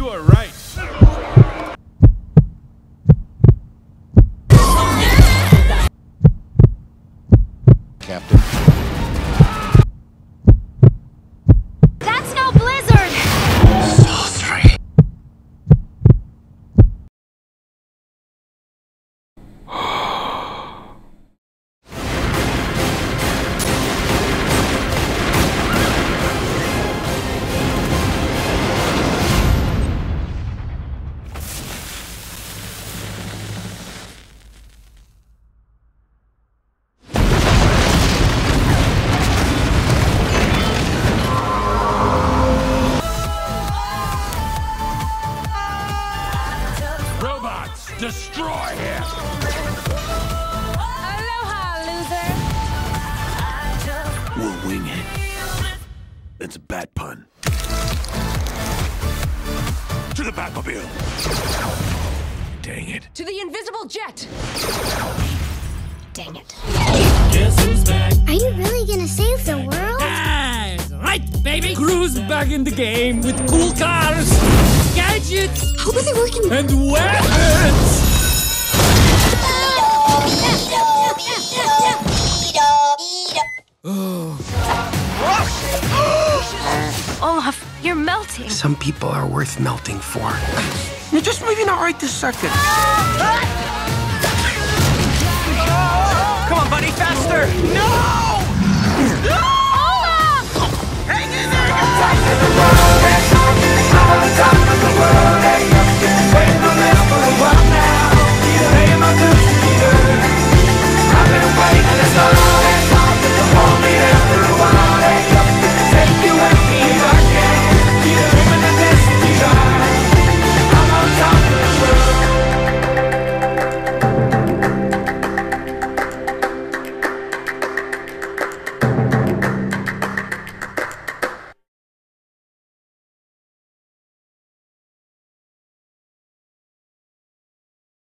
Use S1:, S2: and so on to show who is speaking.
S1: You are right.
S2: Captain.
S3: That's no blizzard!
S2: Sultry.
S1: Robots, destroy him!
S3: Aloha, loser!
S2: We'll wing it. That's a bat pun. To the Batmobile! Dang it.
S3: To the invisible jet! Dang it.
S4: Guess who's back?
S5: Are you really gonna save the world?
S4: That's right, baby! Crew's back in the game with cool cars, gadgets,
S5: How are they working?
S4: and weapons!
S3: Olaf, you're melting.
S6: Some people are worth melting for. You're just maybe not right this second. Come on, buddy, faster! No!
S3: Olaf!
S6: Hang in there, you